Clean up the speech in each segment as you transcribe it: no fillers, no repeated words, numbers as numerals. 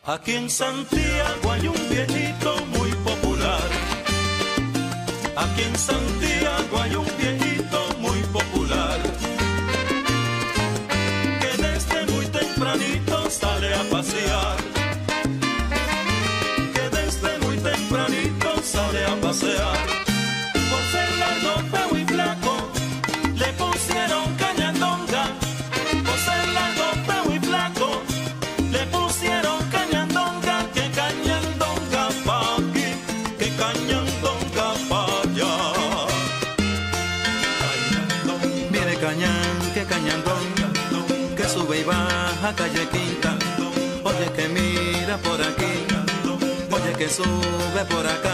Aquí en Santiago hay un viejito muy popular. Aquí en Santiago hay un viejito muy popular, que desde muy tempranito sale a pasear. Que desde muy tempranito sale a pasear. Por ser largo, feo y flaco, le pusieron cañandonga. Por ser largo, feo y flaco, le pusieron cañandonga. Que cañandonga pa' aquí, que cañandonga pa' allá. Mire cañán, que cañandonga, que sube y baja calle Quinta. Oye que mira por aquí, oye que sube por acá.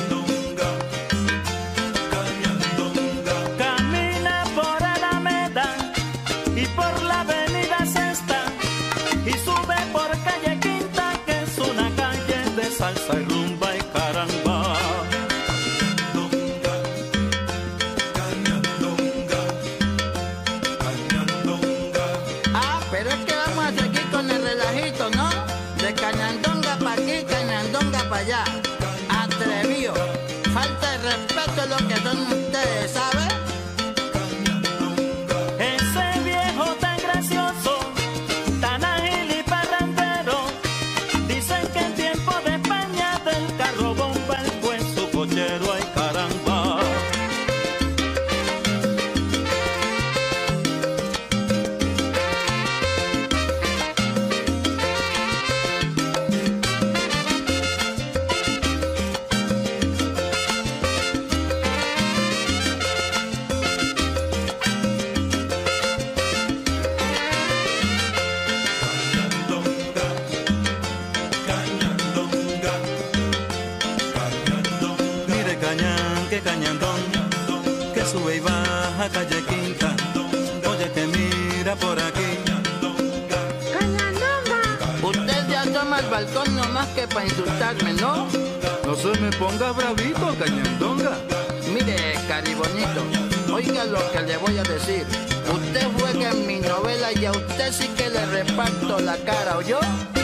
Camina por Alameda y por la avenida Sexta y sube por calle Quinta, que es una calle de salsa y rumba y caramba. Ah, pero es que vamos a seguir con el relajito, ¿no? De cañandonga pa' aquí, cañandonga pa' allá. Atrevido, falta de respeto lo que son ustedes, ¿sabes? Ese viejo tan gracioso, tan ágil y parrandero, dicen que en tiempo de España del carro bomba el fue su cochero, ay caramba. Mire cañán, que cañandón, que sube y baja calle Quinta. Oye que mira por aquí. Usted ya toma el balcón nomás que para insultarme, ¿no? No se me ponga bravito, cañandonga. Mire, caribonito, oiga lo que le voy a decir. Usted juega en mi novela y a usted sí que le reparto la cara, ¿oyó?